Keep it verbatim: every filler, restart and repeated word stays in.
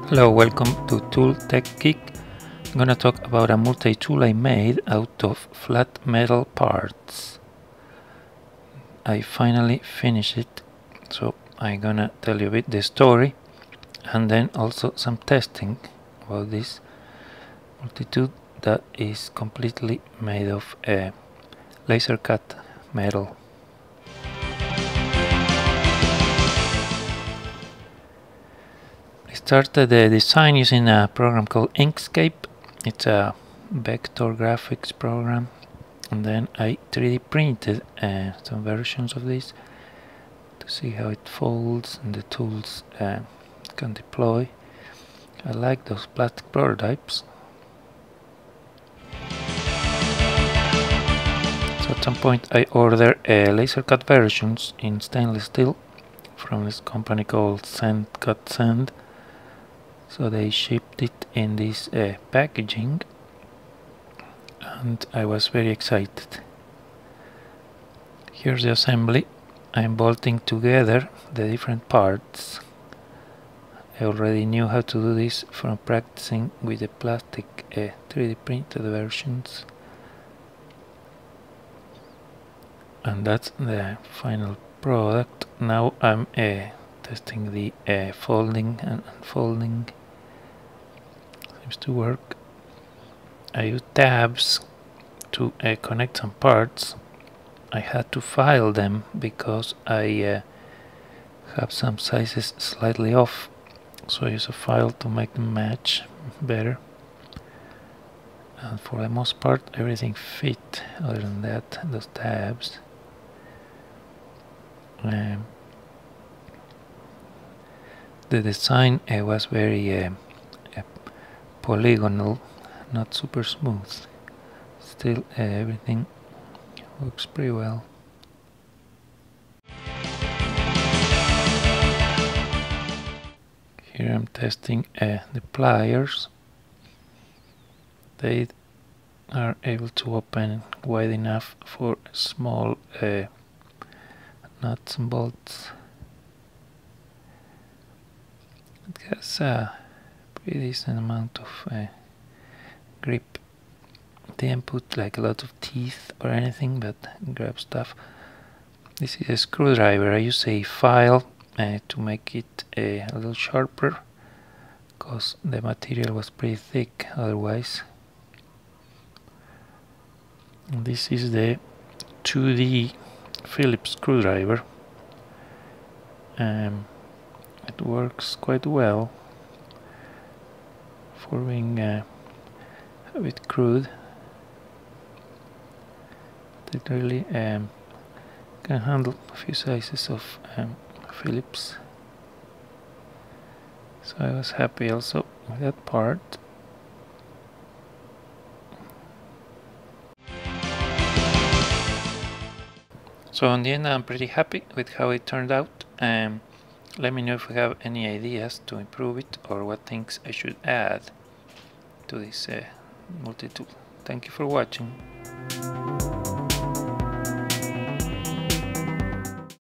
Hello, welcome to Tool Tech Geek. I'm gonna talk about a multi-tool I made out of flat metal parts. I finally finished it, so I'm gonna tell you a bit the story and then also some testing about this multi-tool that is completely made of uh, laser cut metal. I started the design using a program called Inkscape. It's a vector graphics program, and then I three D printed uh, some versions of this to see how it folds and the tools uh, can deploy. I like those plastic prototypes. So at some point I ordered uh, laser cut versions in stainless steel from this company called Sand Cut Sand. So they shipped it in this uh, packaging, and I was very excited. Here's the assembly. I'm bolting together the different parts. I already knew how to do this from practicing with the plastic uh, three D printed versions. And that's the final product. Now I'm uh, testing the uh, folding and unfolding. Seems to work. I use tabs to uh, connect some parts. I had to file them because I uh, have some sizes slightly off, so I use a file to make them match better. And for the most part everything fit, other than that, those tabs. Um, the design uh, was very uh, uh, polygonal, not super smooth. Still uh, everything works pretty well. Here I'm testing uh, the pliers. They are able to open wide enough for small uh, nuts and bolts. It has a pretty decent amount of uh, grip. They didn't put like a lot of teeth or anything, but grab stuff. This is a screwdriver. I use a file uh, to make it uh, a little sharper, because the material was pretty thick otherwise. And this is the two D Phillips screwdriver. Um, it works quite well for being uh, a bit crude. It really um, can handle a few sizes of um, Phillips. So I was happy also with that part. So in the end I'm pretty happy with how it turned out. Um, let me know if you have any ideas to improve it or what things I should add to this uh, multi-tool. Thank you for watching.